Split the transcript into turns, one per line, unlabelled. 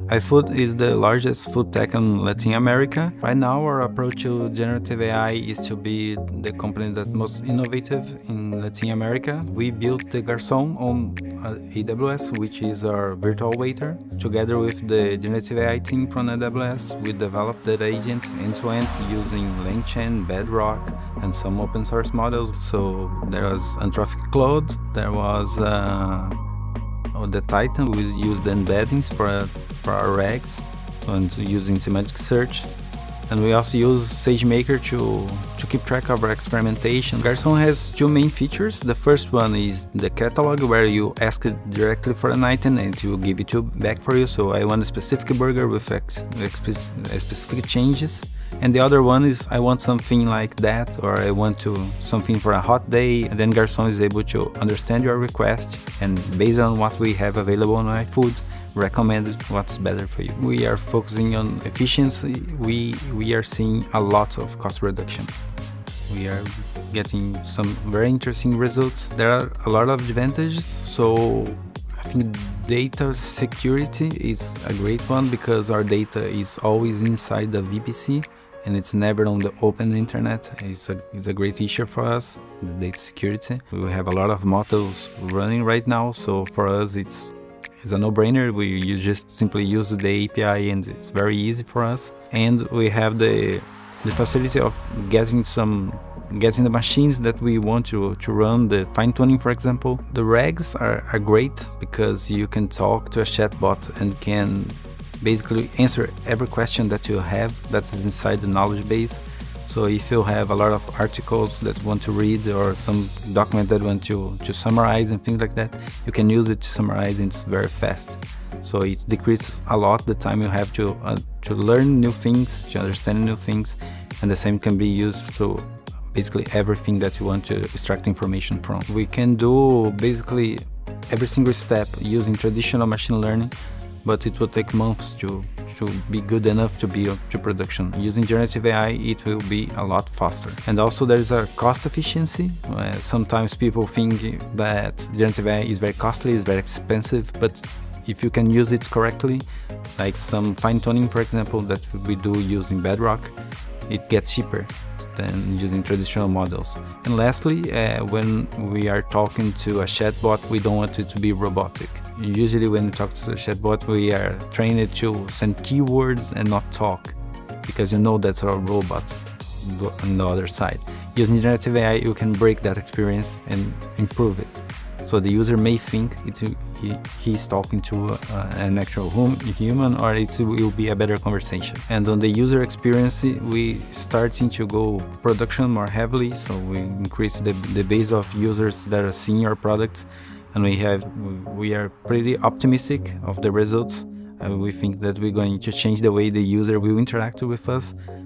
iFood is the largest food tech in Latin America. Right now, our approach to generative AI is to be the company that's most innovative in Latin America. We built the Garçon on AWS, which is our virtual waiter. Together with the generative AI team from AWS, we developed that agent end-to-end using LangChain, Bedrock, and some open source models. So there was Anthropic Claude, there was the Titan. We used the embeddings for our regs and using semantic search. And we also use SageMaker to keep track of our experimentation. Garçon has two main features. The first one is the catalog, where you ask it directly for an item and it will give it back for you. So I want a specific burger with specific changes. And the other one is I want something like that, or I want something for a hot day, and then Garçon is able to understand your request and based on what we have available on iFood, recommend what's better for you. We are focusing on efficiency. We are seeing a lot of cost reduction. We are getting some very interesting results. There are a lot of advantages. So I think data security is a great one because our data is always inside the VPC and it's never on the open internet. It's a great issue for us, the data security. We have a lot of models running right now, so for us it's a no-brainer. You just simply use the API and it's very easy for us. And we have the facility of getting the machines that we want to run, the fine-tuning, for example. The regs are great because you can talk to a chatbot and can basically answer every question that you have that is inside the knowledge base. So if you have a lot of articles that you want to read or some document that you want to summarize and things like that, you can use it to summarize and it's very fast. So it decreases a lot the time you have to learn new things, to understand new things, and the same can be used to basically everything that you want to extract information from. We can do basically every single step using traditional machine learning, but it will take months to be good enough to be to production. Using generative AI, it will be a lot faster. And also there is a cost efficiency. Sometimes people think that generative AI is very costly, is very expensive, but if you can use it correctly, like some fine-tuning, for example, that we do using Bedrock, it gets cheaper than using traditional models. And lastly, when we are talking to a chatbot, we don't want it to be robotic. Usually when we talk to a chatbot, we are trained to send keywords and not talk, because you know that's our robot on the other side. Using generative AI, you can break that experience and improve it. So the user may think he's talking to an actual human, or it will be a better conversation. And on the user experience, we starting to go production more heavily, so we increase the base of users that are seeing our products, and we are pretty optimistic of the results. We think that we're going to change the way the user will interact with us,